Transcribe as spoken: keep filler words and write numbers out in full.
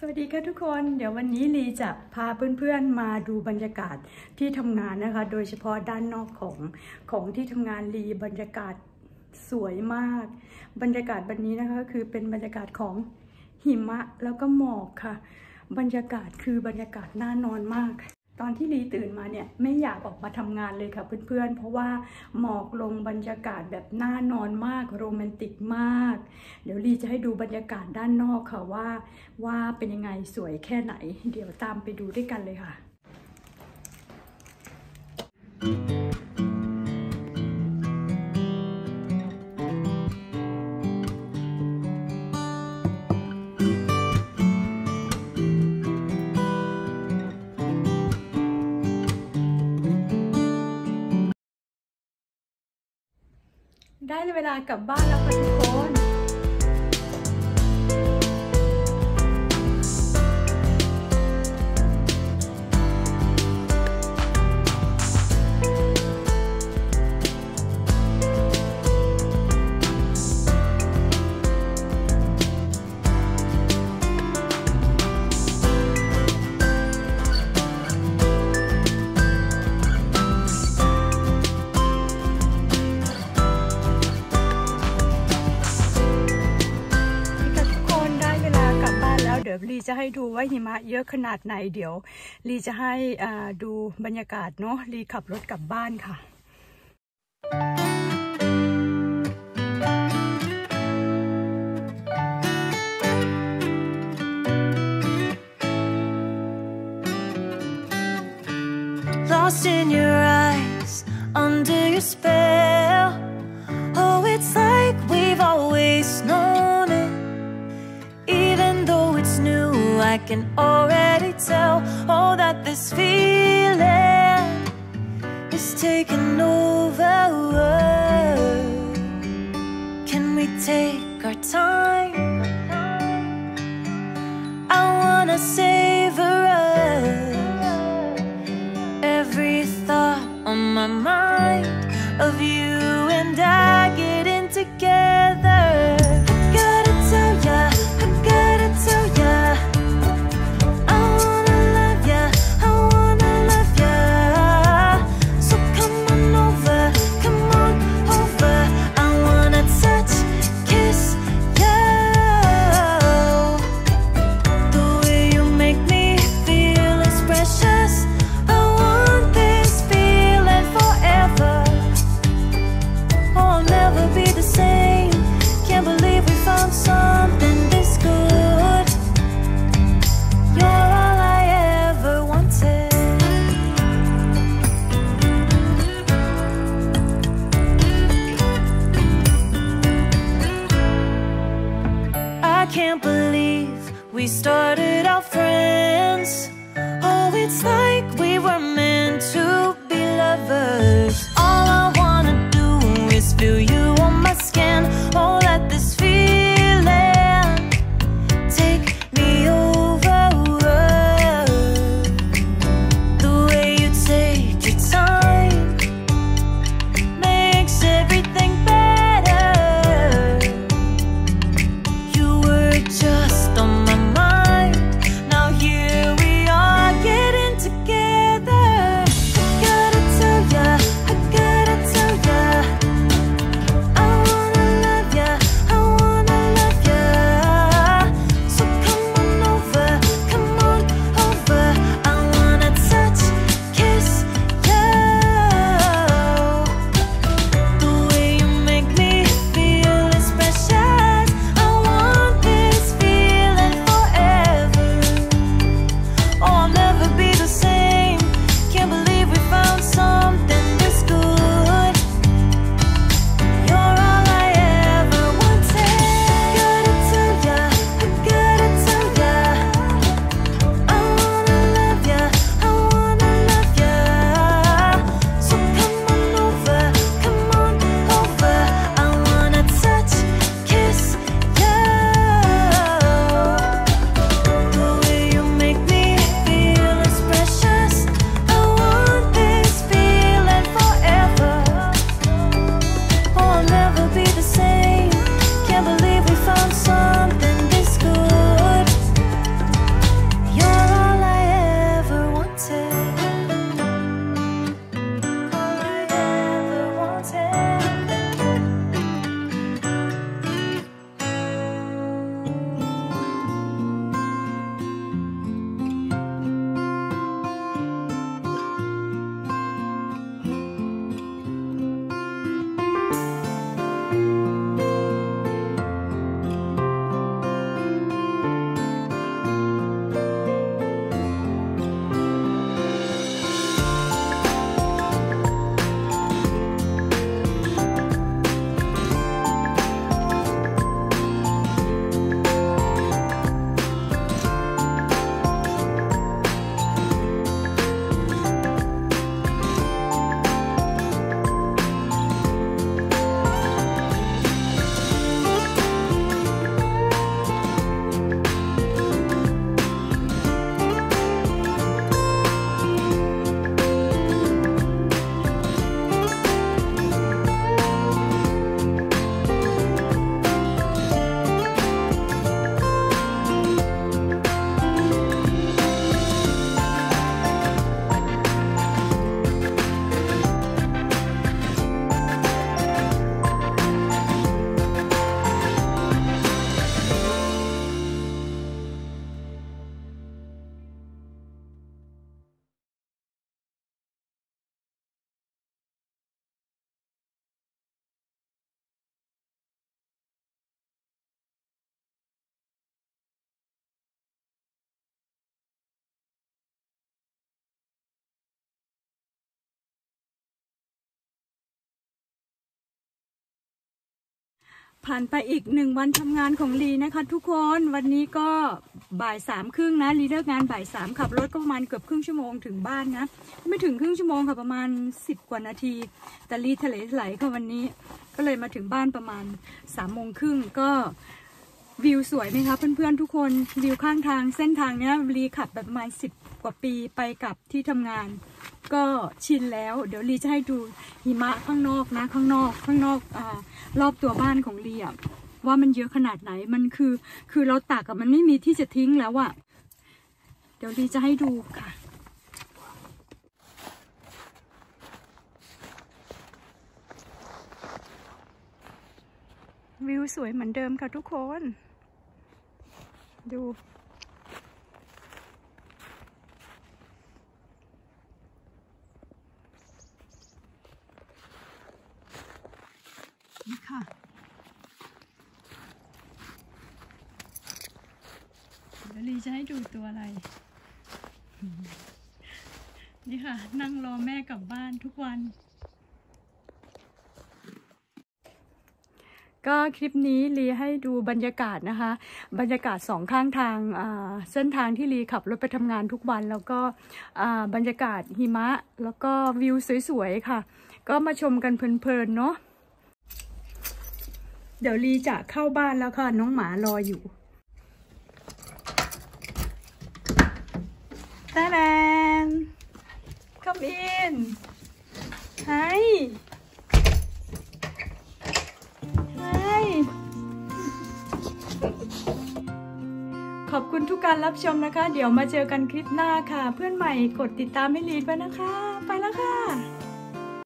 สวัสดีค่ะทุกคนเดี๋ยววันนี้ลีจะพาเพื่อนๆมาดูบรรยากาศที่ทำงานนะคะโดยเฉพาะด้านนอกของของที่ทำงานลีบรรยากาศสวยมากบรรยากาศวันนี้นะคะคือเป็นบรรยากาศของหิมะแล้วก็หมอกค่ะบรรยากาศคือบรรยากาศน่านอนมากตอนที่ลีตื่นมาเนี่ยไม่อยากออกมาทำงานเลยค่ะเพื่อนๆเพราะว่าหมอกลงบรรยากาศแบบน่านอนมากโรแมนติกมากเดี๋ยวลีจะให้ดูบรรยากาศด้านนอกค่ะว่าว่าเป็นยังไงสวยแค่ไหนเดี๋ยวตามไปดูด้วยกันเลยค่ะได้เวลากลับบ้านแล้วค่ะทุกคน เดี๋ยวลีจะให้ดูว่าหิมะเยอะขนาดไหนเดี๋ยวลีจะให้ดูบรรยากาศเนาะลีขับรถกลับบ้านค่ะ Lost in your eyes, under your spell. Oh, it's like we've always known it. Even though it's new, I can already tell. Oh, that this feeling is taking over. Can we take our time? I wanna savor us. Every thought on my mind of you and I getting together. I gotta tell ya, I gotta tell ya, I wanna love ya, I wanna love ya. So come on over, come on over. I wanna touch, kiss ya. The way you make me feel is precious. I want this feeling forever. Oh, I'll never be the same. Can't believe we found something this good. You're all I ever wanted. I can't believe we started out friends. Oh, it's like we were meant to be lovers. All I wanna do is feel you on my skin. Oh, let this feeling take me over. The way you take your time makes everything better. You were just on my mind. Now here we are getting together. I gotta tell ya, I gotta tell ya, I wanna love ya, I wanna love ya. So come ผ่านไปอีกหนึ่งวันทำงานของลีนะคะทุกคนวันนี้ก็บ่ายสามครึ่งนะลีเลิกงานบ่ายสามขับรถก็ประมาณเกือบครึ่งชั่วโมงถึงบ้านนะไม่ถึงครึ่งชั่วโมงค่ะประมาณสิบกว่านาทีแต่ลีทะเลไหลค่ะวันนี้ก็เลยมาถึงบ้านประมาณสามโมงครึ่งก็วิวสวยไหมคะเพื่อนๆทุกคนวิวข้างทางเส้นทางเนี้ยลีขับแบบประมาณสิบกว่าปีไปกับที่ทำงานก็ชินแล้วเดี๋ยวลีจะให้ดูหิมะข้างนอกนะข้างนอกข้างนอกอ่ารอบตัวบ้านของลีอะว่ามันเยอะขนาดไหนมันคือคือเราตากอะมันไม่มีที่จะทิ้งแล้วอะเดี๋ยวลีจะให้ดูค่ะวิวสวยเหมือนเดิมค่ะทุกคนดูนี่ค่ะเดี๋ยวลีจะให้ดูตัวอะไรนี่ค่ะนั่งรอแม่กลับบ้านทุกวันก็คลิปนี้ลีให้ดูบรรยากาศนะคะบรรยากาศสองข้างทางเส้นทางที่ลีขับรถไปทำงานทุกวันแล้วก็บรรยากาศหิมะแล้วก็วิวสวยๆค่ะก็มาชมกันเพลินๆเนาะเดี๋ยวลีจะเข้าบ้านแล้วค่ะน้องหมารออยู่ตาแดน come in hi hi ขอบคุณทุกการรับชมนะคะเดี๋ยวมาเจอกันคลิปหน้าค่ะเพื่อนใหม่กดติดตามให้ลีด้วยนะคะไป